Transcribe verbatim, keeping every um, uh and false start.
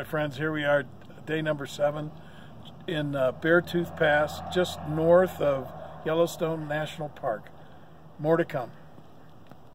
my friends. Here we are, day number seven in uh, Beartooth Pass, just north of Yellowstone National Park. More to come.